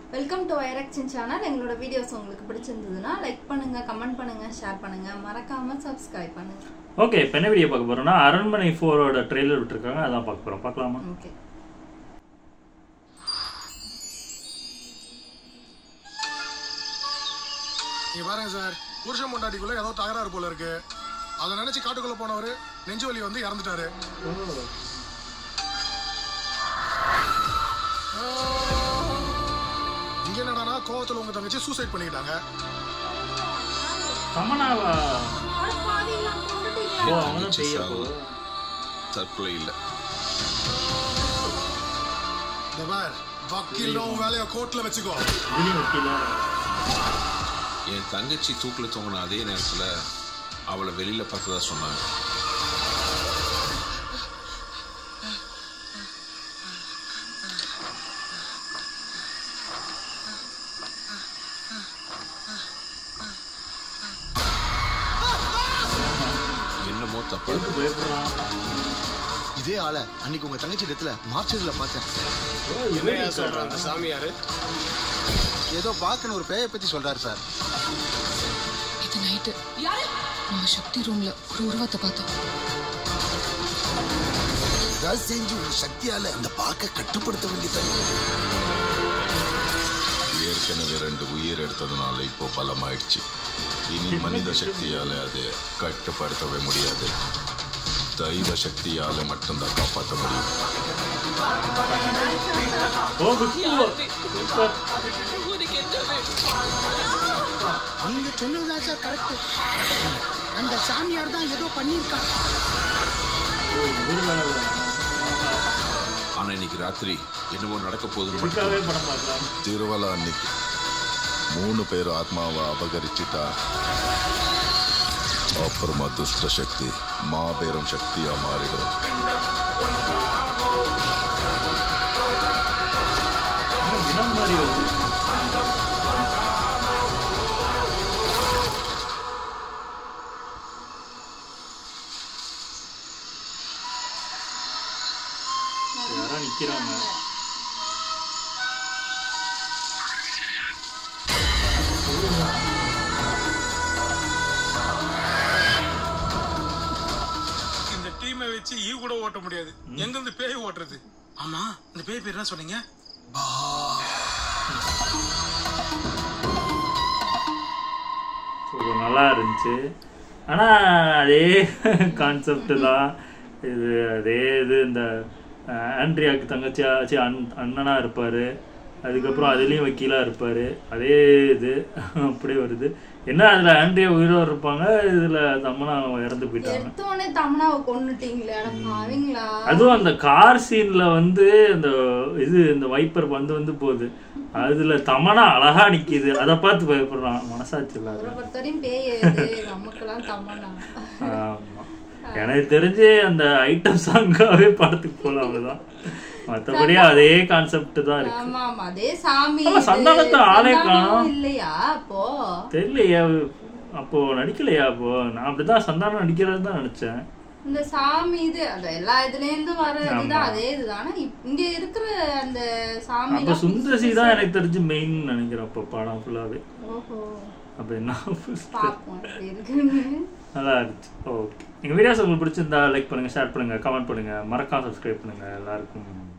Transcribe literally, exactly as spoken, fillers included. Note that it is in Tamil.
வெல்கம் டு வைரக்ஷன் சேனல். எங்களோட வீடியோஸ் உங்களுக்கு பிடிச்சிருந்ததுன்னா லைக் பண்ணுங்க, கமெண்ட் பண்ணுங்க, ஷேர் பண்ணுங்க, மறக்காம சப்ஸ்கிரைப் பண்ணுங்க. ஓகே, இப்போ என்ன வீடியோ பார்க்க போறோம்னா அரண்மனை நாலோட ட்ரெய்லர் விட்டுருக்காங்க, அதான் பார்க்க போறோம். பார்க்கலாமா? ஓகே. நீ பாருங்க சார், புருஷன் பொண்டாட்டிக்குள்ள ஏதோ தகராறு போல இருக்கு. அதை நினைச்சு காட்டுக்குள்ள போனவர் நெஞ்சு வலி வந்து இறந்துட்டாரு. இங்க என்னடானா கோவத்துல உங்க தங்கச்சி சூசைட் பண்ணிக்கிட்டாங்க. தமனாவா? ஓ, அவங்க செய்யப்போ தற்கொலை இல்ல. தபார் வக்கீல் உன் வேலைய கோர்ட்ல வெச்சுக்கோ. இது வக்கீலா? என் தங்கச்சி தூக்குல தொங்கின அதே நேரத்துல அவளை வெளியில பார்த்ததா சொன்னாங்க. என்னமோ தப்பா இதே ஆள அன்னைக்கு உங்க தங்கச்சி இடத்துல மார்ச்சரியில பார்த்தேன். என்னையா சொல்ற அந்த சாமியாரு? ஏதோ பாக்கணும் ஒரு பேயை பத்தி சொல்றாரு சார். இது நைட்டு நம்ம சக்தி ரூம்ல ஒரு உருவத்தை பார்த்தோம். ஏதாவது செஞ்சு ஒரு சக்தியால அந்த பாக்க கட்டுப்படுத்த வேண்டியது. ஏற்கனவே ரெண்டு உயிர் எடுத்ததுனால இப்போ பலமாயிடுச்சு. இனி மனித சக்தியால அதை கட்டுப்படுத்தவே முடியாது. தெய்வ சக்தியால மட்டும்தான் காப்பாற்ற முடியும். நீங்க சொன்னதுதான் சார் கரெக்ட். அந்த சாமியார் தான் ஏதோ பண்ணிருக்காங்க. ஆனா இன்னைக்கு ராத்திரி என்னவோ நடக்க போகுது. திருவலா அன்னைக்கு மூணு பேர் ஆத்மாவை அபகரிச்சுட்டா அப்புறமா துஷ்ட சக்தி மாபெரும் சக்தியா மாறிடும். யாரா நிக்கிறாங்க? இந்த டீமை வச்சு ஈ கூட ஓட்ட முடியாது. எங்க இருந்து பேய் ஓட்டுறது? ஆமா, இந்த பேய் பேர் என்ன சொன்னீங்க? நல்லா இருந்துச்சு. ஆனா அதே கான்செப்ட் தான் இது. அதே இது இந்த ஆண்ட்ரியாவுக்கு தங்கச்சியாச்சு அண் அண்ணனா இருப்பாரு, அதுக்கப்புறம் அதுலேயும் வக்கீலாக இருப்பார். அதே இது அப்படியே வருது. என்ன அதில் ஆண்ட்ரியா உயிரோடு இருப்பாங்க, இதில் தமனா இறந்து போயிட்டாங்க. அதுவும் அந்த கார் சீனில் வந்து இந்த இது இந்த வைப்பர் வந்து வந்து போகுது, அதில் தமனா அழகா நிற்கிது. அதை பார்த்து பயப்படுறான். மனசாட்சி இல்லாத. ஆமாம், எனக்கு தெரிஞ்சு அந்த ஐட்டம் சாங்காவே படத்துக்கு போகலாம், அவ்வளோதான். மற்றபடி அதே கான்செப்ட் தான் இருக்கு. சந்தானத்தை ஆளே காணோம் தெரியலையா? அப்போ நடிக்கலையா? அப்போ நான் அப்படிதான் சந்தானம் நடிக்கிறது தான் நினைச்சேன். இந்த சாமி இது அந்த எல்லா இதுல இருந்து வரதுதான் அதே இதுதானே இங்க இருக்கிற அந்த சாமி. அப்ப சுந்தரசி தான் எனக்கு தெரிஞ்சு மெயின் நினைக்கிறேன் அப்போ படம் ஃபுல்லாவே. ஓஹோ, அப்ப என்ன நல்லா இருந்துச்சு. ஓகே, எங்க வீடியோஸ் உங்களுக்கு பிடிச்சிருந்தா லைக் பண்ணுங்க, ஷேர் பண்ணுங்க, கமெண்ட் பண்ணுங்க, மறக்காம சப்ஸ்கிரைப் பண்ணுங்க. எல்லாருக்கும்